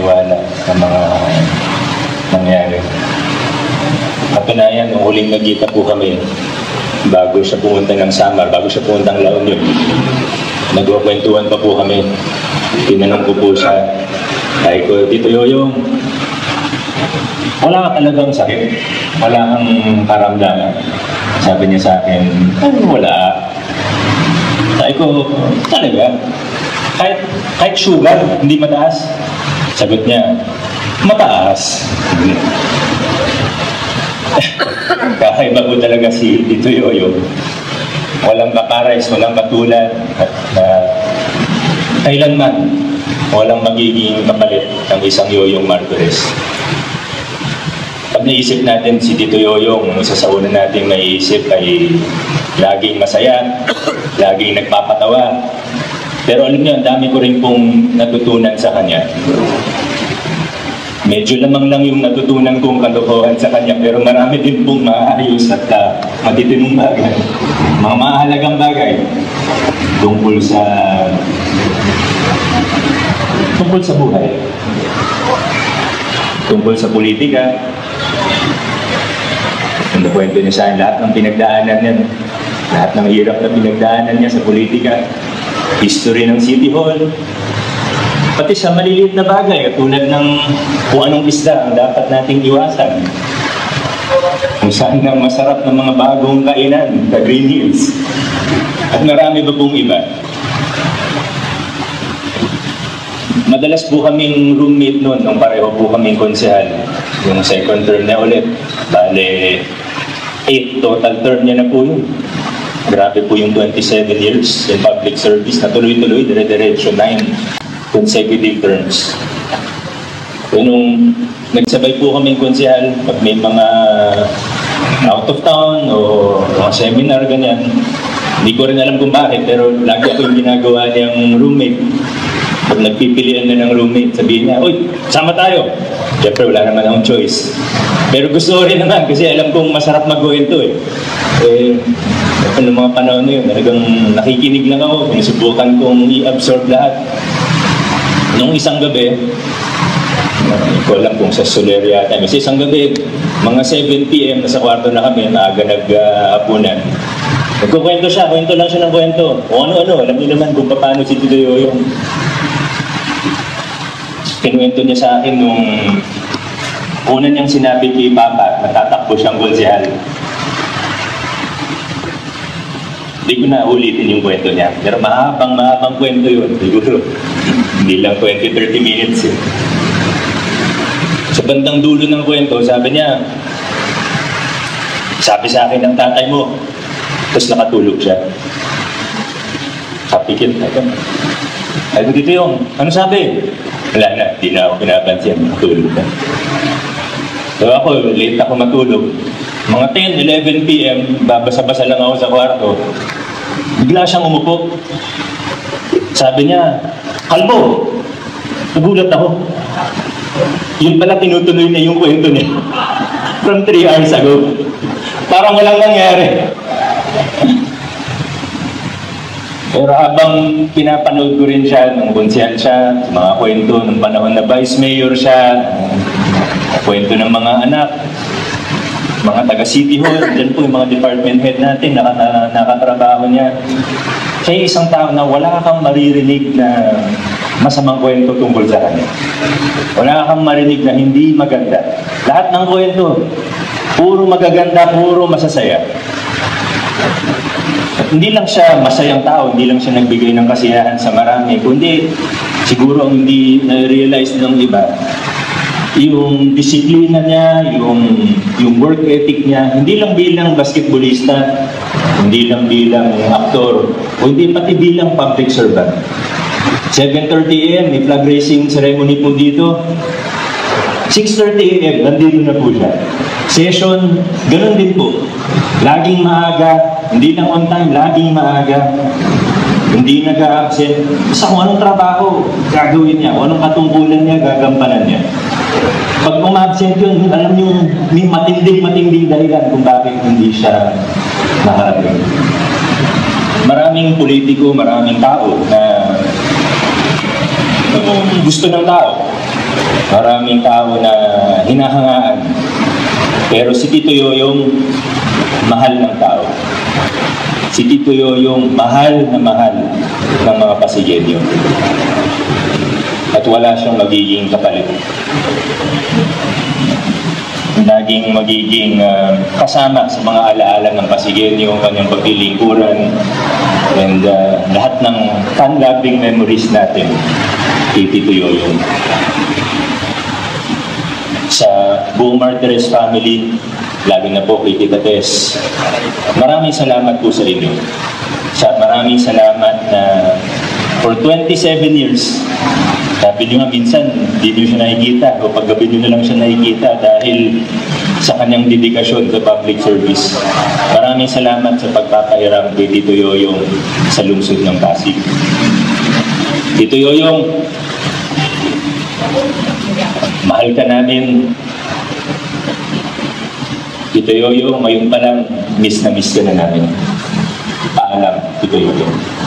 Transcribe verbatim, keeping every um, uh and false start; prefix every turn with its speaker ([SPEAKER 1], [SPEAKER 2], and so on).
[SPEAKER 1] makapaniwala sa mga nangyari. Katunayan, nung huling nagkita po kami, bago siya pumunta ng Samar, bago siya pumunta ng La Union, nagkukwentuhan pa po kami. Tinanong ko po siya, ay ko, Tito Yoyong, wala ka talagang sakit? Wala kang karamdaman? Sabi niya sa akin, ay wala. Sabi ko, talaga? Kahit, kahit sugar, hindi mataas? Sagot niya, mataas. Kakaiba po talaga si Tito Yoyong. Walang kakarais, walang katulad, at uh, kailanman walang magiging kapalit ng isang Yoyong Martires. Pag naisip natin si Tito Yoyong, ang isa sa una natin maiisip ay laging masaya, laging nagpapatawa. Pero alam niyo, ang dami ko rin pong natutunan sa kanya. Medyo lamang lang yung natutunan kong kalokohan sa kanya, pero marami din pong maayos at uh, matitinong bagay. Mga mahalagang bagay tungkol sa tungkol sa buhay, tungkol sa politika. Ang kwento niya sa akin, lahat ng pinagdaanan niya, lahat ng hirap na pinagdaanan niya sa politika, history ng City Hall, pati sa maliliit na bagay, tulad ng kung anong isda ang dapat nating iwasan. Kung saan ang masarap ng mga bagong kainan, sa Green Hills. At marami ba pong iba? Madalas po kaming roommate noon, nung pareho po kaming konsehal. Yung second term niya ulit. Bale, eight total term niya na po yun. Grabe po yung twenty-seven years in public service na tuloy-tuloy, dire-diretso, nine consecutive terms. So, nung nagsabay po kaming konsehal, pag may mga out of town o mga seminar, ganyan, hindi ko rin alam kung bakit, pero lagi ako yung ginagawa niyang roommate. Pag nagpipilian na ng roommate, sabihin niya, uy, sama tayo. Siyempre, wala naman akong choice. Pero gusto ko rin naman, kasi alam kong masarap mag-going to eh. Eh, noong mga panahon na yun, talagang nakikinig lang ako, sinusubukan kong i-absorb lahat. Nung isang gabi, hindi ko alam kung sa Soler yata, kasi isang gabi, mga seven p m nasa kwarto na kami, naaga nag-apunan. Nagkukwento siya, kwento lang siya ng kwento. O ano-ano, alam niyo naman kung paano si Tito Yoyong. Kinuwento niya sa akin nung una niyang sinabi kay Papa, natatakbo siyang konsehal. Hindi ko na ulitin yung kwento niya. Pero mahabang, mahabang kwento yun. Siguro, hindi lang twenty to thirty minutes eh. Sa bandang dulo ng kwento, sabi niya, sabi sa akin ng tatay mo, tapos nakatulog siya. Kapikit na ito. Ay, dito yung, ano sabi? Wala na, di na ako pinapansin, nakatulog na. So ako, late ako matulog. Mga ten, eleven p m, babasa-basa lang ako sa kwarto. Bigla siyang umupo. Sabi niya, kalbo! Nagulat ako. Yun pala tinutuloy niya yung kwento niya. From three hours ago. Parang walang nangyari. Pero habang pinapanood ko rin siya, nung konsehal siya, mga kwento ng panahon na vice mayor siya, kwento ng mga anak, mga taga-City Hall, dyan po yung mga department head natin, naka, na, nakatrabaho niya. Siya yung isang tao na wala kang maririnig na masamang kwento tungkol sa kanya. Wala kang marinig na hindi maganda. Lahat ng kwento, puro magaganda, puro masasaya. At hindi lang siya masayang tao, hindi lang siya nagbigay ng kasiyahan sa marami, kundi siguro ang hindi na-realize ng iba, yung disiplina niya, yung, yung work ethic niya, hindi lang bilang basketballista, hindi lang bilang aktor, o hindi pati bilang public servant. seven thirty a m may flag raising ceremony po dito. six thirty a m nandito na po siya. Session, ganun din po. Laging maaga, hindi lang on time, laging maaga. Hindi nag-a-absent. Basta kung anong trabaho, gagawin niya. Kung anong katungkulan niya, gagampanan niya. Pag umabsent yun, alam niyo, may matinding-matinding dahilan kung bakit hindi siya nakarating. Maraming politiko, maraming tao na gusto ng tao. Maraming tao na hinahangaan. Pero si Tito Yoyong, mahal ng tao. Si Tito Yoyong, mahal na mahal ng mga Pasigenyo. At wala siyang magiging kapalit. Laging magiging uh, kasama sa mga alaala ng Pasigenyo, kanyang paglilingkuran, and uh, lahat ng fun-loving memories natin kay Tito Yoyong. Sa buong Martires family, lalo na po kay Tita Tess, maraming salamat po sa inyo. Sa maraming salamat na for twenty-seven years, sabi nyo nga minsan, hindi nyo siya nakikita o paggabi nyo na lang siya nakikita dahil sa kanyang dedikasyon sa public service. Maraming salamat sa pagpapahiram kay Tito Yoyong sa lungsod ng Pasig. Tito Yoyong, mahal ka namin. Tito Yoyong, ngayon pa lang, miss na miss ka na namin. Paalam, Tito Yoyong.